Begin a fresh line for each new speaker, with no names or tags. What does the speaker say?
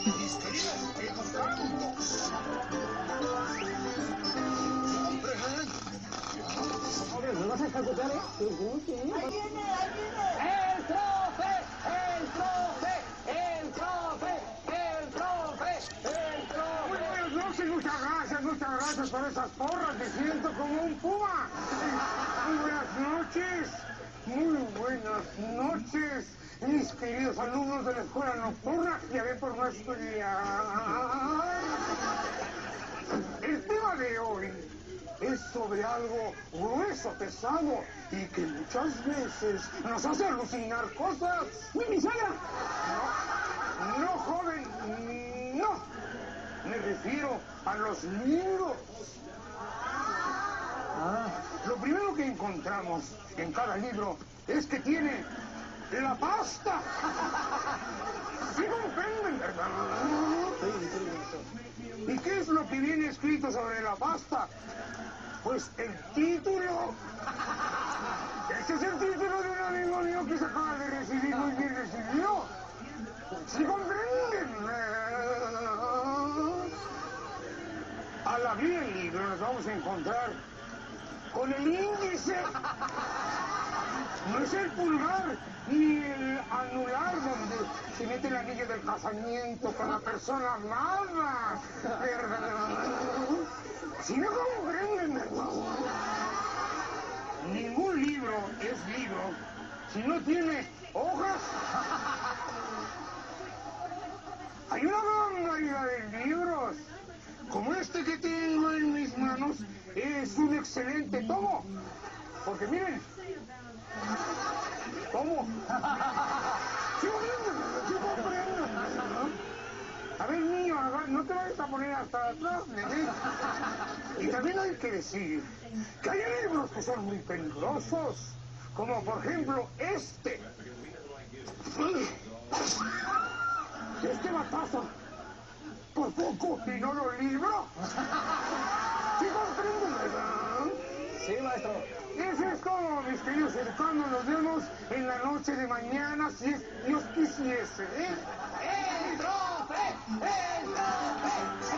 Mis queridos educandos.
Hombre, ¿no vas a escuchar, eh?
Ahí viene, ahí viene.
¡El profe! ¡El profe! ¡El profe! ¡El profe! ¡El profe!
Muy buenas noches, muchas gracias por esas porras, me siento como un puma. Muy buenas noches, mis queridos alumnos de la escuela nocturna, ya ven por no estudiar. El tema de hoy es sobre algo grueso, pesado y que muchas veces nos hace alucinar cosas. ¡Mi suegra! No, joven, no. Me refiero a los libros. Lo primero que encontramos en cada libro es que tiene la pasta. ¿Sí comprenden, verdad? ¿Y qué es lo que viene escrito sobre la pasta? Pues el título. Ese es el título de un amigo mío que se acaba de recibir, muy bien recibido. ¿Sí comprenden? Al abrir el libro nos vamos a encontrar con el índice. No es el pulgar ni el anular donde se mete el anillo del casamiento con la persona amada. Si no comprenden, ¿verdad? Ningún libro es libro si no tiene hojas. Hay una gran variedad de libros. Como este que tengo en mis manos, es un excelente tomo. Porque miren, ¿cómo? ¿Sí comprenden? A ver, niño, no te vayas a poner hasta atrás, nene. Y también hay que decir que hay libros que son muy peligrosos. Como por ejemplo este. Este batazo. Por poco y no lo libro. ¿Sí comprenden, verdad?
Sí, maestro.
Eso es todo, mis queridos educandos. Nos vemos en la noche de mañana, si es Dios quisiese, ¿eh?
¡El profe! ¡El profe!